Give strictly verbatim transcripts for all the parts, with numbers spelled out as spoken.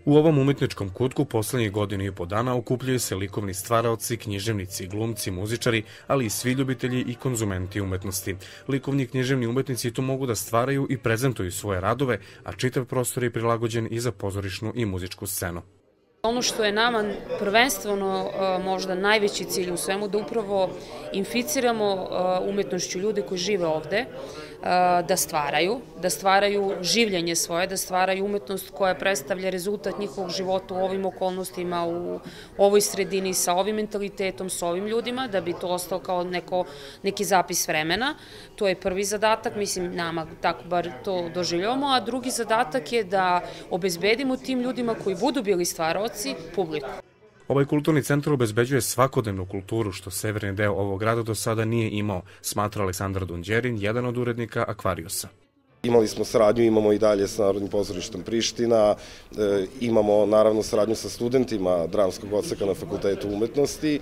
U ovom umetničkom kutku poslednjih godinu i po dana okupljaju se likovni stvaraoci, književnici, glumci, muzičari, ali i svi ljubitelji i konzumenti umetnosti. Likovni i književni umetnici tu mogu da stvaraju i prezentuju svoje radove, a čitav prostor je prilagođen i za pozorišnu i muzičku scenu. Ono što je nama prvenstveno možda najveći cilj u svemu, da upravo inficiramo umetnošću ljude koji žive ovde, da stvaraju, da stvaraju življenje svoje, da stvaraju umetnost koja predstavlja rezultat njihovog života u ovim okolnostima, u ovoj sredini, sa ovim mentalitetom, sa ovim ljudima, da bi to ostao kao neko, neki zapis vremena. To je prvi zadatak, mislim, nama tako bar to doživljavamo, a drugi zadatak je da obezbedimo tim ljudima koji budu bili stvaraoci publiku. Ovaj kulturni centar obezbeđuje svakodnevnu kulturu, što severni deo ovog grada do sada nije imao, smatra Aleksandar Dunđerin, jedan od urednika Akvarijusa. Imali smo saradnju, imamo i dalje sa Narodnim pozorištem Priština, imamo naravno saradnju sa studentima dramskog odseka na Fakultetu umetnosti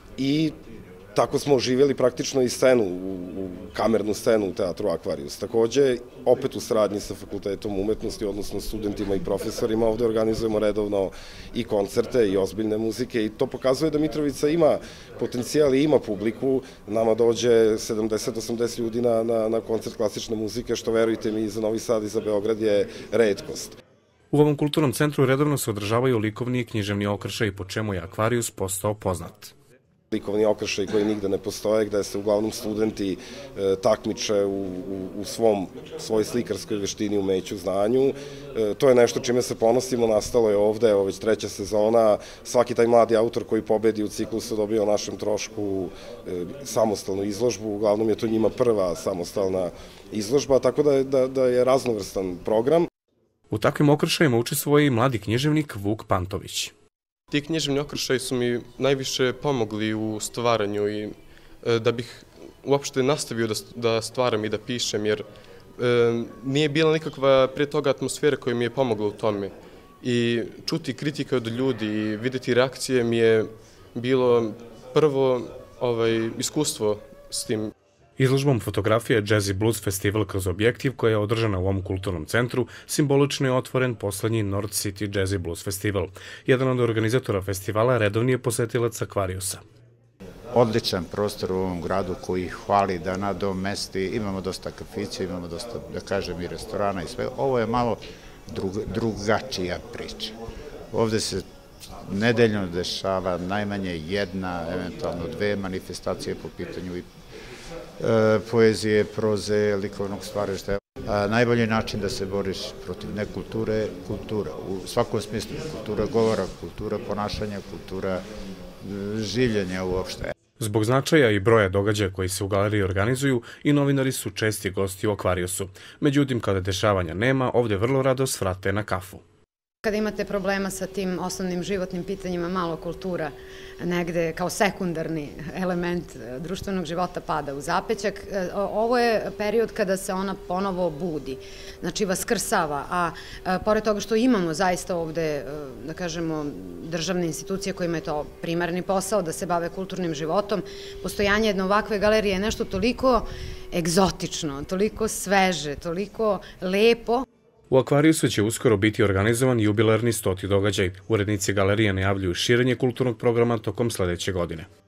i tako smo oživjeli praktično i scenu, u kamernu scenu u teatru Akvarijus. Takođe, opet u saradnji sa Fakultetom umetnosti, odnosno studentima i profesorima, ovde organizujemo redovno i koncerte i ozbiljne muzike i to pokazuje da Mitrovica ima potencijal i ima publiku. Nama dođe sedamdeset do osamdeset ljudi na, na, na koncert klasične muzike, što verujte mi za Novi Sad i za Beograd je retkost. U ovom kulturnom centru redovno se održavaju likovni i književni okršaji, po čemu je Akvarijus postao poznat. Likovni okršaj koji nigde ne postoje, gde se uglavnom studenti e, takmiče u, u, u svom, svoj slikarskoj veštini, umeću, znanju. E, to je nešto čime se ponosimo, nastalo je ovde, evo već treća sezona. Svaki taj mladi autor koji pobedi u ciklusu dobio o našem trošku e, samostalnu izložbu, uglavnom je to njima prva samostalna izložba, tako da je, da, da je raznovrstan program. U takvim okršajima učestvuje i mladi književnik Vuk Pantović. Ti književni okršaji su mi najviše pomogli u stvaranju i e, da bih uopšte nastavio da, da stvaram i da pišem, jer e, nije bila nikakva prije toga atmosfera koja mi je pomogla u tome. I čuti kritike od ljudi i videti reakcije mi je bilo prvo ovaj, iskustvo s tim. Izložbom fotografije Jazz i Blues festival kroz objektiv, koja je održana u ovom kulturnom centru, simbolično je otvoren poslednji North City Jazz i Blues festival. Jedan od organizatora festivala redovni je posetilac Akvarijusa. Odličan prostor u ovom gradu koji hvali da nadomesti, imamo dosta kafića, imamo dosta, da kažem, i restorana i sve. Ovo je malo drug, drugačija priča. Ovde se nedeljno dešava najmanje jedna, eventualno dve manifestacije po pitanju i poezije, proze, likovnog stvaralaštva. Najbolji način da se boriš protiv nekulture je kultura. U svakom smislu kultura govora, kultura ponašanja, kultura življenja uopšte. Zbog značaja i broja događaja koji se u galeriji organizuju, i novinari su česti gosti u Akvarijusu. Međutim, kada dešavanja nema, ovde vrlo rado svrate na kafu. Kada imate problema sa tim osnovnim životnim pitanjima, malo kultura negde kao sekundarni element društvenog života pada u zapećak. Ovo je period kada se ona ponovo budi, znači vaskrsava, a pored toga što imamo zaista ovde, da kažemo, državne institucije kojima je to primarni posao da se bave kulturnim životom, postojanje jedne ovakve galerije je nešto toliko egzotično, toliko sveže, toliko lepo. U Akvarijusu će uskoro biti organizovan jubilarni stoti događaj. Urednici galerije najavljuju širenje kulturnog programa tokom sledeće godine.